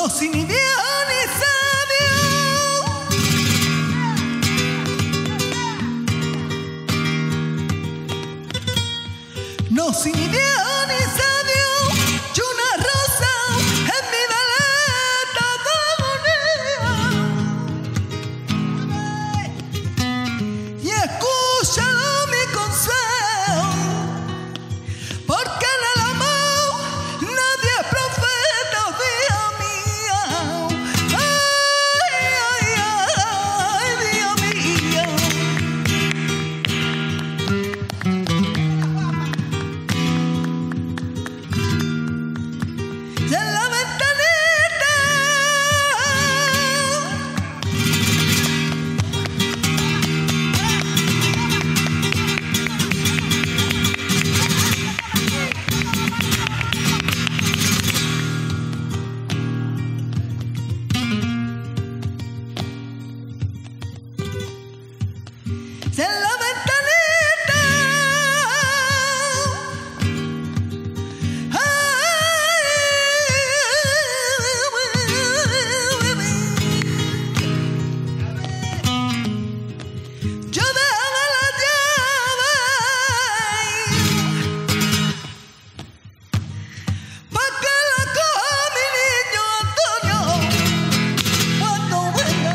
No sin ni viejo ni sabio, no sin ni viejo ni sabio, y una rosa en mi maleta de y escúchalo mi consejo, porque en el amor nadie es profeta, Dios mío. Ay, ay, ay, Dios mío. Y en la ventanita y en la ventanita yo dejaba la llave pa' que la coja mi niño Antonio cuando venga.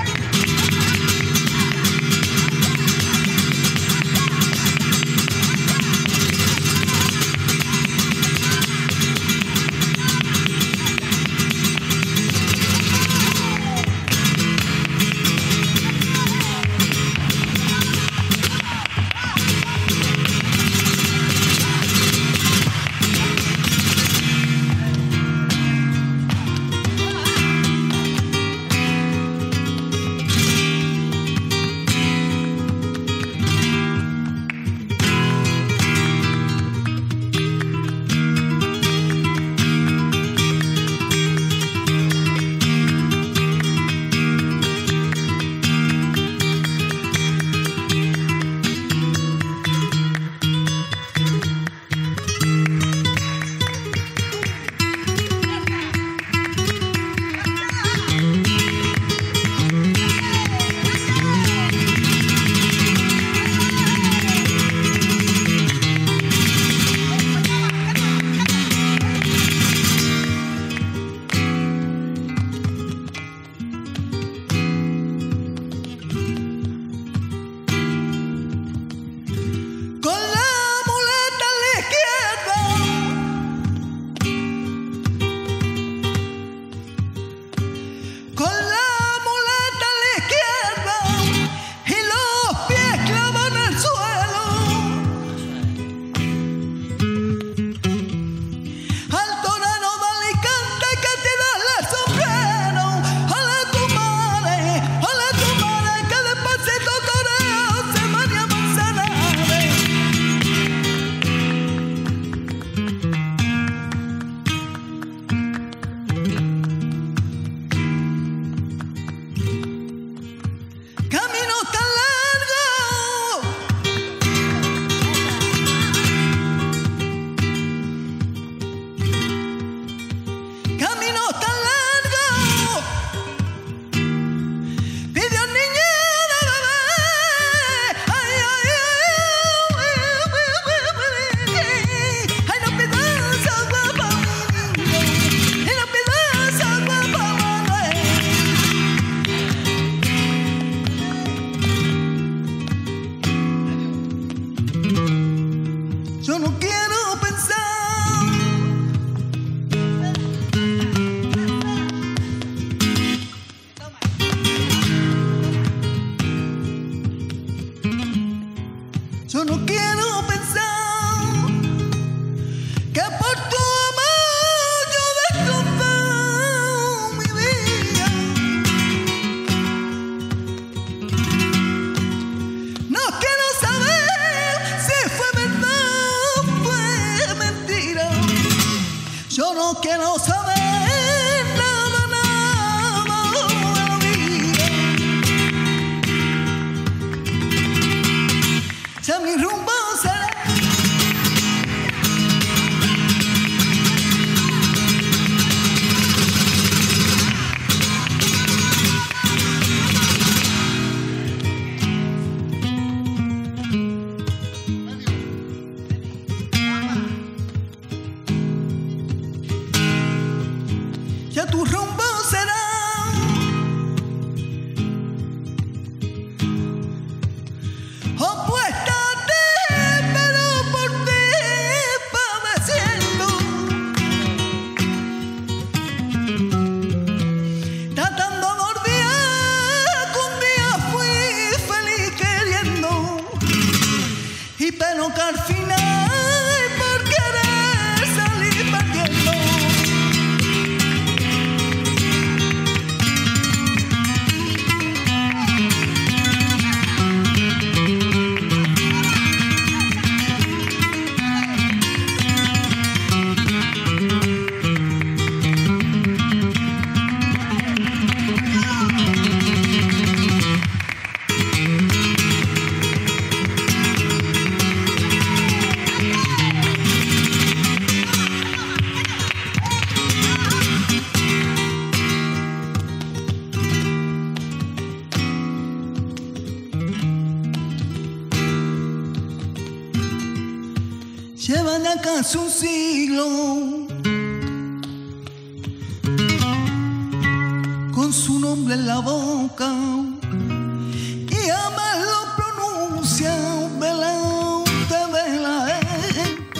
Con la muleta a la izquierda, con la muleta a la izquierda y los pies clavan en el suelo. Al torero de Alicante que tirarle el sombrero. Ole tu madre, que despacito toreo se María Manzanares. Camino tan largo, camino tan largo, pidió el niño de bebé. Ay, ay, ay, no pidas agua pa' mi niño, y no pidas agua pa' Manuel. Yo no quiero pensar, yo no quiero pensar que por tu amor yo destrozé mi vida. No quiero saber si fue verdad o fue mentira. Yo no quiero saber nada, nada de la vida. Si a mi rumbo será hace un siglo, con su nombre en la boca, y jamás lo pronuncia delante de la gente.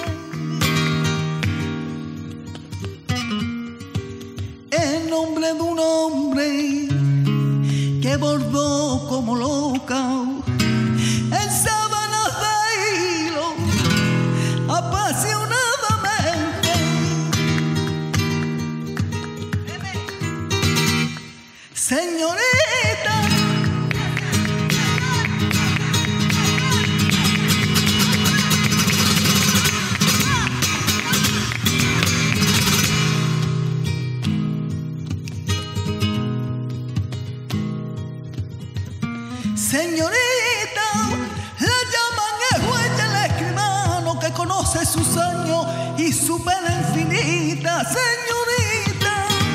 En nombre de un hombre que bordó como loca en sábanas de hilo apasionadamente. Señorita, señorita, la llaman el juez y el escribano que conoce sus años y su pena infinita. Señorita,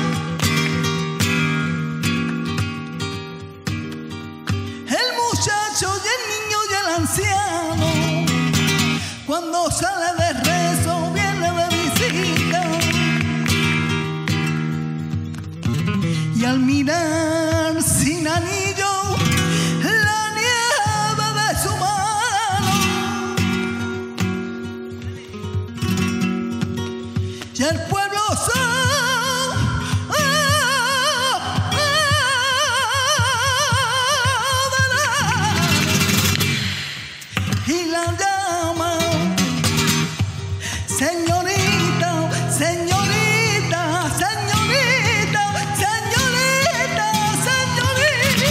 el muchacho y el niño y el anciano, cuando sale de rezo viene de visita, y al mirar sin anillo y el pueblo y la llama señorita, señorita, señorita, señorita, señorita.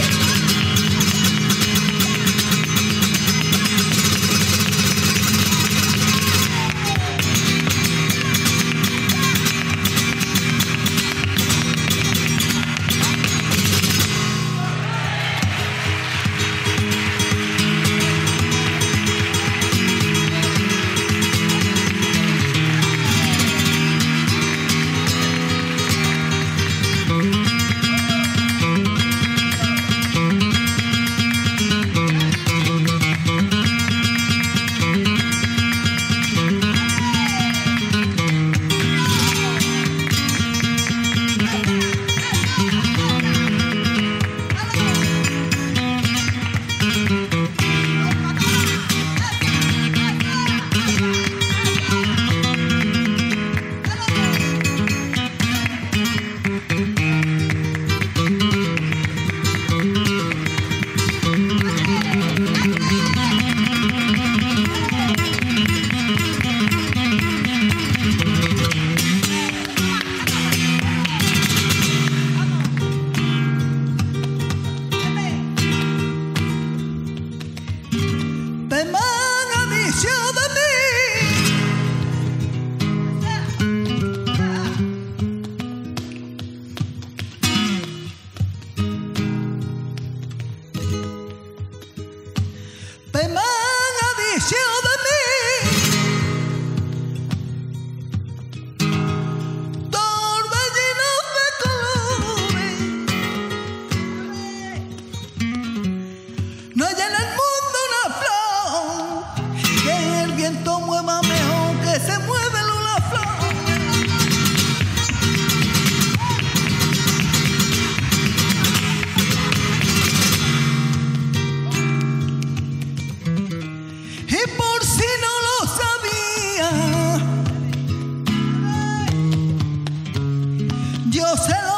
No hay en el mundo una flor que el viento mueva mejor que se mueve una flor. Y por si no lo sabía, yo se lo